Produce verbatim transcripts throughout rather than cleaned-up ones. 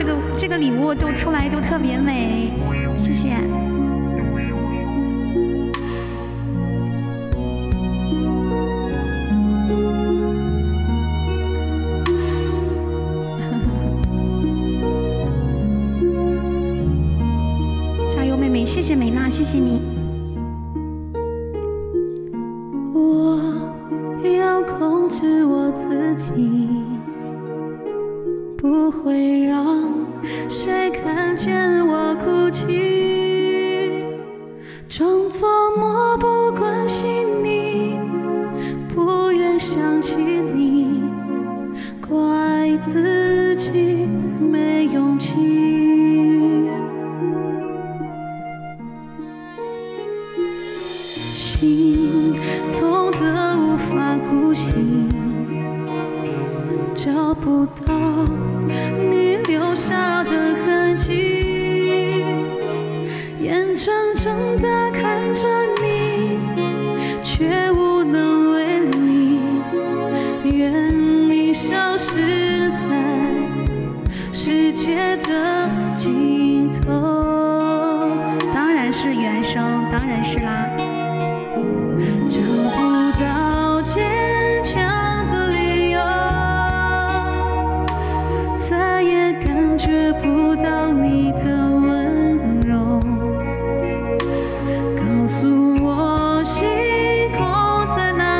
这个这个礼物就出来就特别美，谢谢。加油，妹妹！谢谢美娜，谢谢你。 我要控制我自己。 不会让谁看见我哭泣，装作漠不关心你，不愿想起你，怪自己没勇气。心痛得无法呼吸，找不到。 你留下的痕迹，眼睁睁地看着你，却无能为力。愿你消失在世界的尽头。 当然是原声，当然是啦。 找不到坚强的理由。 再也感觉不到你的温柔，告诉我星空在哪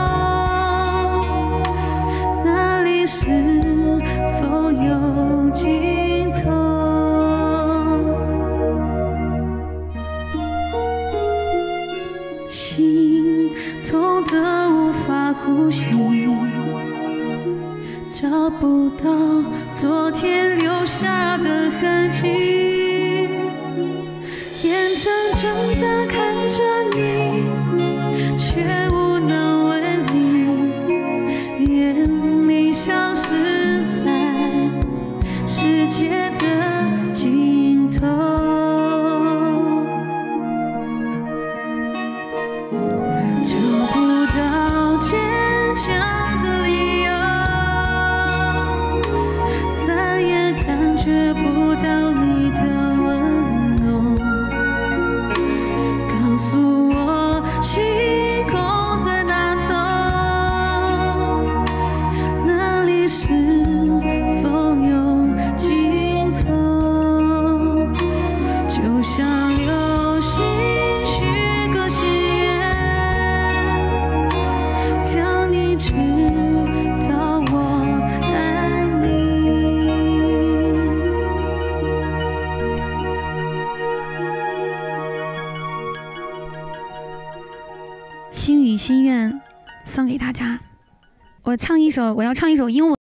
头，那里是否有尽头？心痛得无法呼吸。 找不到昨天留下的痕迹，眼睁睁地看着你，却无能为力。愿你消失在世界的尽头。找不到坚强的理由。 觉不到你的温柔，告诉我星空在哪头，那里是否有尽头？就像流星许个誓言，让你知道我爱你。 心语心愿送给大家，我唱一首，我要唱一首英文。